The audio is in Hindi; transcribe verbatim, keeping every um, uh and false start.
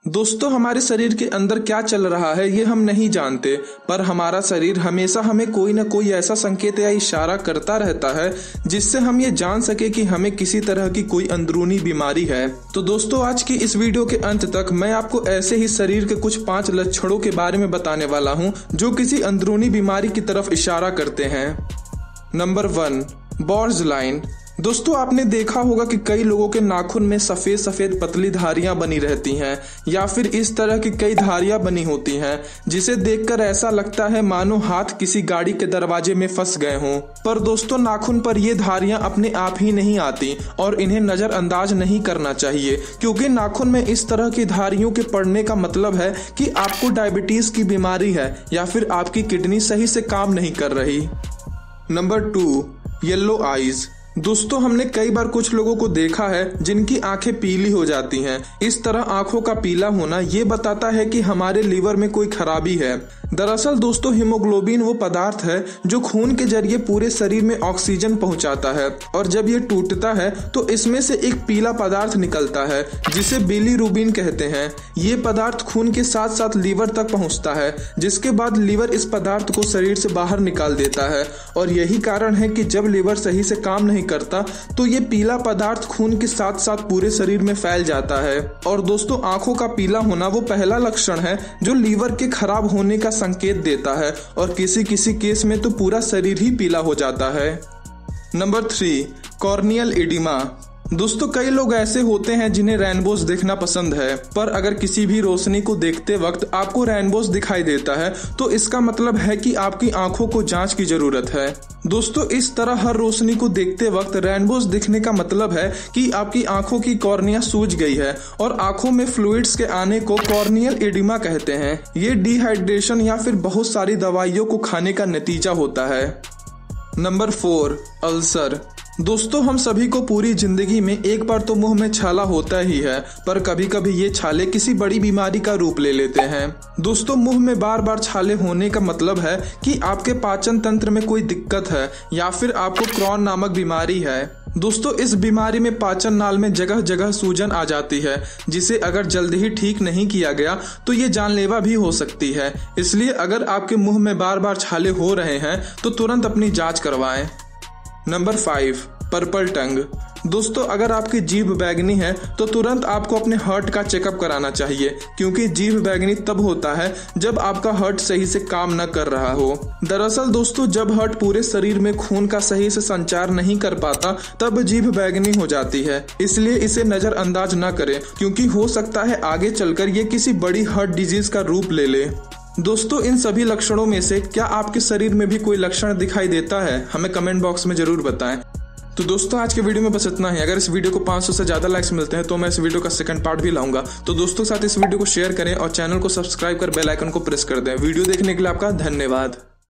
दोस्तों, हमारे शरीर के अंदर क्या चल रहा है ये हम नहीं जानते, पर हमारा शरीर हमेशा हमें कोई न कोई ऐसा संकेत या इशारा करता रहता है जिससे हम ये जान सके कि हमें किसी तरह की कोई अंदरूनी बीमारी है। तो दोस्तों, आज की इस वीडियो के अंत तक मैं आपको ऐसे ही शरीर के कुछ पांच लक्षणों के बारे में बताने वाला हूँ जो किसी अंदरूनी बीमारी की तरफ इशारा करते हैं। नंबर वन, बॉर्ज लाइन। दोस्तों, आपने देखा होगा कि कई लोगों के नाखून में सफेद सफेद पतली धारियां बनी रहती हैं या फिर इस तरह की कई धारियां बनी होती हैं जिसे देखकर ऐसा लगता है मानो हाथ किसी गाड़ी के दरवाजे में फंस गए हों। पर दोस्तों, नाखून पर ये धारियां अपने आप ही नहीं आती और इन्हें नजरअंदाज नहीं करना चाहिए, क्योंकि नाखून में इस तरह की धारियों के पड़ने का मतलब है कि आपको डायबिटीज की बीमारी है या फिर आपकी किडनी सही से काम नहीं कर रही। Number two, yellow eyes. दोस्तों, हमने कई बार कुछ लोगों को देखा है जिनकी आंखें पीली हो जाती हैं। इस तरह आंखों का पीला होना ये बताता है कि हमारे लीवर में कोई खराबी है। दरअसल दोस्तों, हीमोग्लोबिन वो पदार्थ है जो खून के जरिए पूरे शरीर में ऑक्सीजन पहुंचाता है, और जब ये टूटता है तो इसमें से एक पीला पदार्थ निकलता है जिसे बिलीरुबिन कहते हैं। ये पदार्थ खून के साथ साथ लीवर तक पहुंचता है, जिसके बाद लीवर इस पदार्थ को शरीर से बाहर निकाल देता है। और यही कारण है कि जब लीवर सही से काम नहीं करता तो ये पीला पदार्थ खून के साथ साथ पूरे शरीर में फैल जाता है। और दोस्तों, आंखों का पीला होना वो पहला लक्षण है जो लीवर के खराब होने का संकेत देता है, और किसी किसी केस में तो पूरा शरीर ही पीला हो जाता है। Number three, corneal oedema. दोस्तों, कई लोग ऐसे होते हैं जिन्हें रेनबोज देखना पसंद है, पर अगर किसी भी रोशनी को देखते वक्त आपको रेनबोज दिखाई देता है तो इसका मतलब है कि आपकी आंखों को जांच की जरूरत है। दोस्तों, इस तरह हर रोशनी को देखते वक्त रेनबोज दिखने का मतलब है कि आपकी आंखों की कॉर्निया सूज गई है और आंखों में फ्लूइड्स के आने को कॉर्नियल एडिमा कहते हैं। ये डिहाइड्रेशन या फिर बहुत सारी दवाइयों को खाने का नतीजा होता है। Number four, ulcer. दोस्तों, हम सभी को पूरी जिंदगी में एक बार तो मुंह में छाला होता ही है, पर कभी कभी ये छाले किसी बड़ी बीमारी का रूप ले लेते हैं। दोस्तों, मुंह में बार बार छाले होने का मतलब है कि आपके पाचन तंत्र में कोई दिक्कत है या फिर आपको क्रॉन नामक बीमारी है। दोस्तों, इस बीमारी में पाचन नाल में जगह जगह सूजन आ जाती है, जिसे अगर जल्दी ही ठीक नहीं किया गया तो ये जानलेवा भी हो सकती है। इसलिए अगर आपके मुंह में बार बार छाले हो रहे हैं तो तुरंत अपनी जांच करवाएं। Number five, purple tongue. दोस्तों, अगर आपकी जीभ बैंगनी है तो तुरंत आपको अपने हार्ट का चेकअप कराना चाहिए, क्योंकि जीभ बैंगनी तब होता है जब आपका हार्ट सही से काम न कर रहा हो। दरअसल दोस्तों, जब हार्ट पूरे शरीर में खून का सही से संचार नहीं कर पाता तब जीभ बैंगनी हो जाती है। इसलिए इसे नजरअंदाज न करें, क्योंकि हो सकता है आगे चलकर ये किसी बड़ी हार्ट डिजीज का रूप ले ले। दोस्तों, इन सभी लक्षणों में से क्या आपके शरीर में भी कोई लक्षण दिखाई देता है? हमें कमेंट बॉक्स में जरूर बताएं। तो दोस्तों, आज के वीडियो में बस इतना ही। अगर इस वीडियो को पाँच सौ से ज्यादा लाइक्स मिलते हैं तो मैं इस वीडियो का सेकंड पार्ट भी लाऊंगा। तो दोस्तों के साथ इस वीडियो को शेयर करें और चैनल को सब्सक्राइब कर बेल आइकन को प्रेस कर दें। वीडियो देखने के लिए आपका धन्यवाद।